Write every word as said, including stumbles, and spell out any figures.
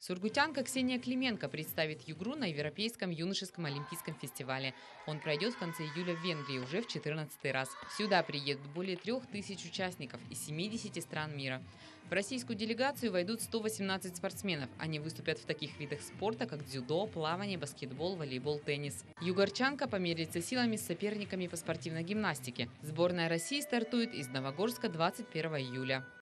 Сургутянка Ксения Клименко представит Югру на Европейском юношеском олимпийском фестивале. Он пройдет в конце июля в Венгрии уже в четырнадцатый раз. Сюда приедут более трех тысяч участников из семидесяти стран мира. В российскую делегацию войдут сто восемнадцать спортсменов. Они выступят в таких видах спорта, как дзюдо, плавание, баскетбол, волейбол, теннис. Югорчанка померится силами с соперниками по спортивной гимнастике. Сборная России стартует из Новогорска двадцать первого июля.